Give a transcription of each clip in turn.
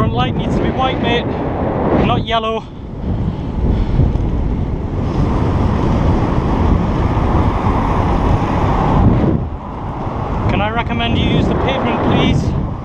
front light needs to be white, mate, not yellow. Can I recommend you use the pavement, please?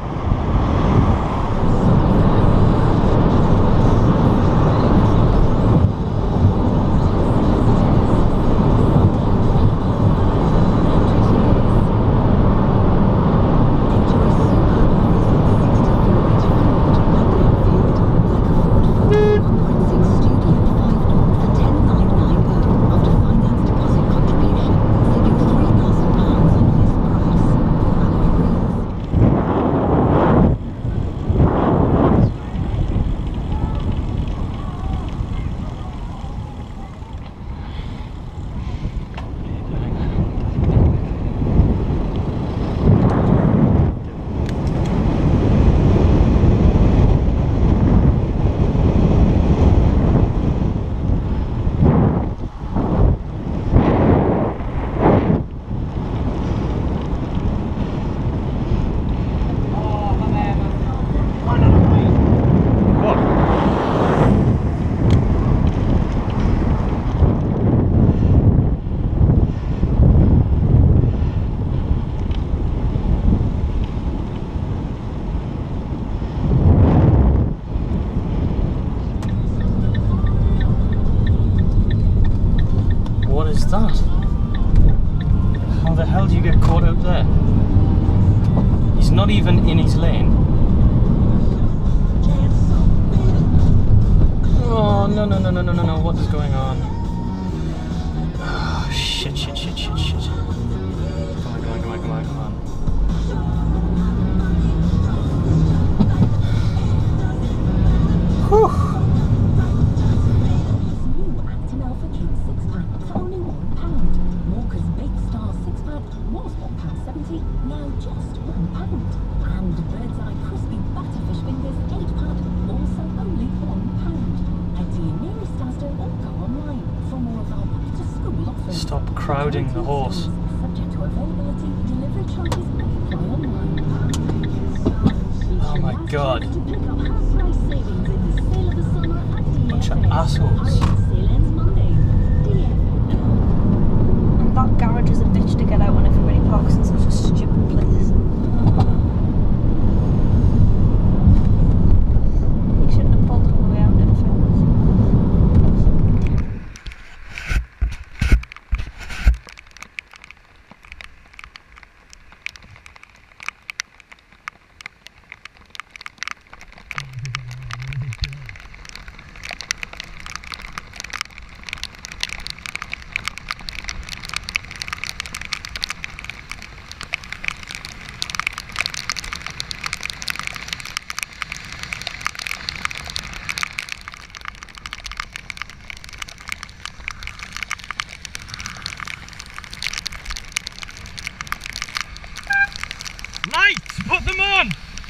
That? How the hell do you get caught out there? He's not even in his lane. Oh, no, no, no, no, no, no, no, what is going on? Oh, shit, shit, shit, shit, shit. Come on, come on, come on, come on, come on. Whew. Now just £1. And bird's eye crispy butterfish fingers, £8, also only £1. Head to your nearest Asda or go online for more of our back to school offers. Stop crowding the horse. Subject to availability, delivery charges may apply online. Oh my god. To pick up half price savings in the sale of the summer at DFS. Bunch of assholes. Sale ends Monday. That garage is a bitch to get out when everybody parks in such a stupid place. You shouldn't have pulled all the way out in fairness. Lights! Put them on!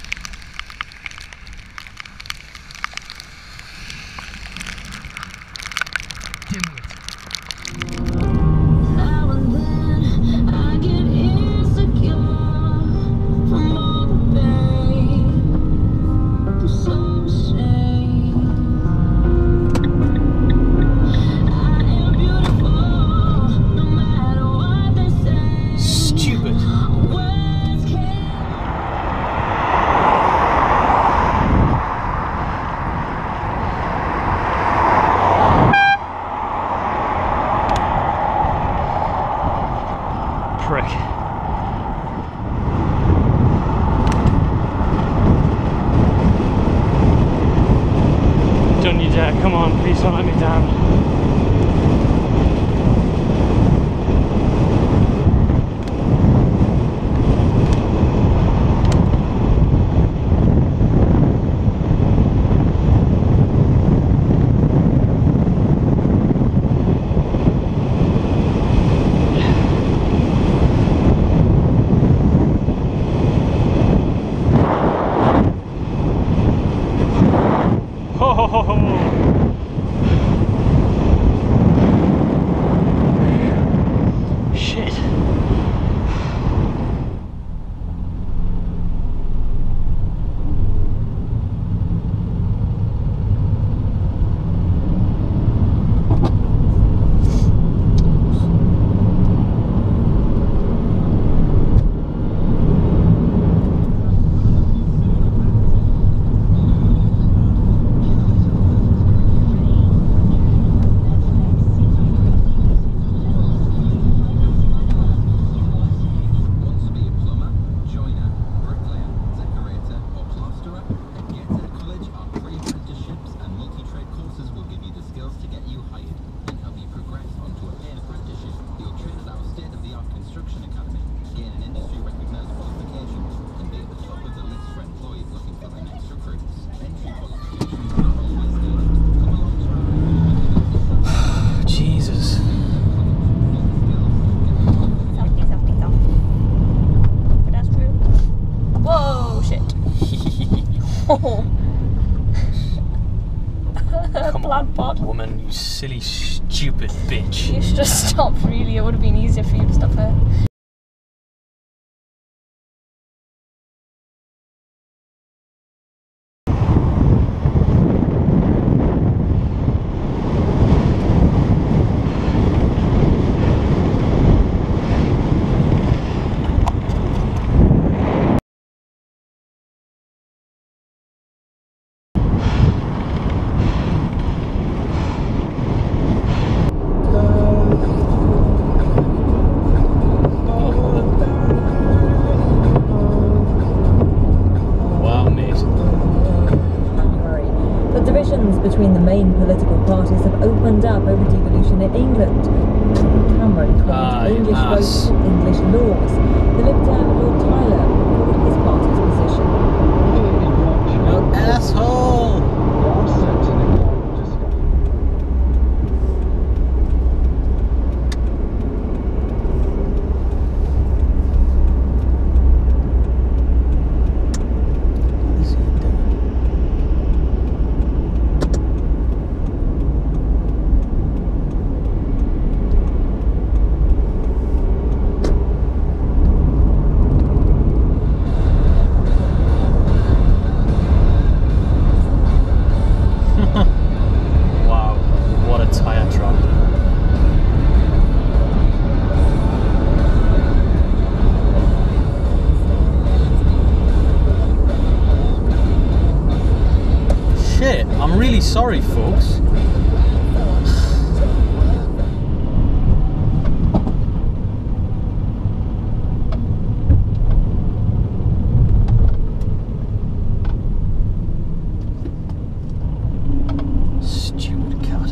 Dim it. Now and then I get insecure from all the pain. I'm so ashamed. I am beautiful, no matter what they say. Stupid. Words can't. Prick. Don't you dare, come on, please don't let me down. Ho ho ho ho! Oh. Come on, Blood pot. woman, you silly, stupid bitch. You should have stopped, really. It would have been easier for you to stop her. Between the main political parties have opened up over devolution in England. Cameron called English votes for English laws. The Lib Dem Lord Tyler called his party's position. You asshole! Wow, what a tyre drop. Shit, I'm really sorry, folks. Stupid cat.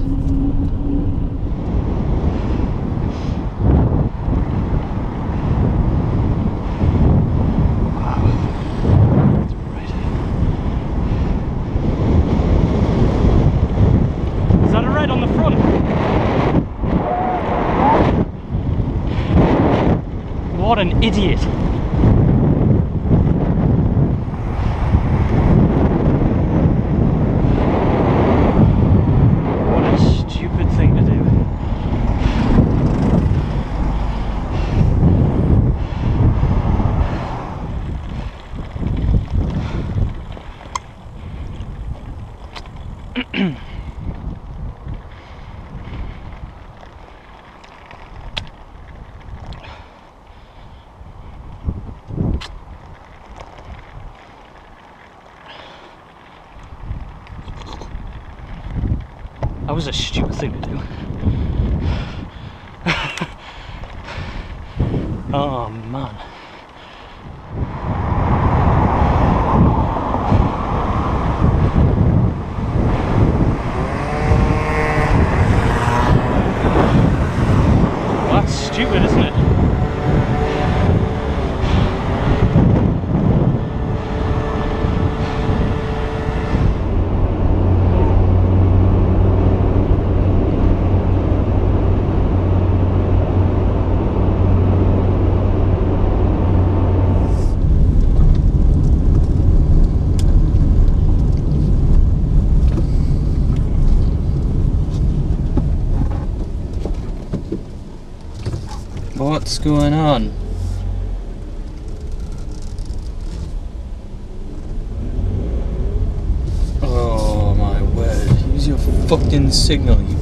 Wow. That's bright. Is that a red on the front? What an idiot. Thing to do. That was a stupid thing to do. Oh man. Well, that's stupid, isn't it? What's going on? Oh my word, use your fucking signal, you